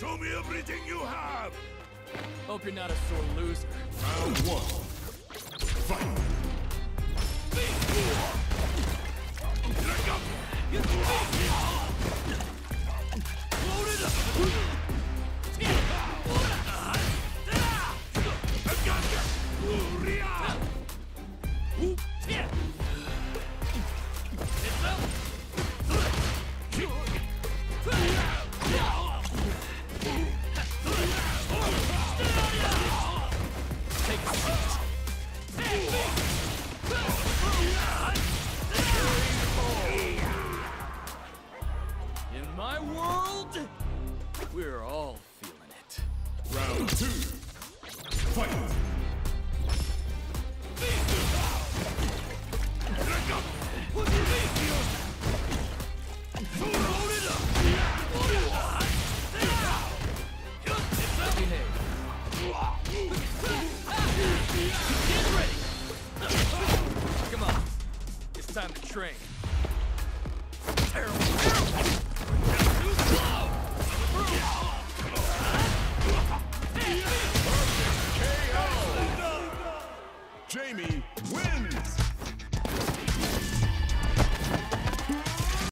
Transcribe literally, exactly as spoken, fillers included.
Show me everything you have! Hope you're not a sore loser. Round one. Fight! Load it up! In my world, we're all feeling it. Round two. Fight! Get ready! Come on, it's time to train. Terrible, terrible! Too slow! K O! Jamie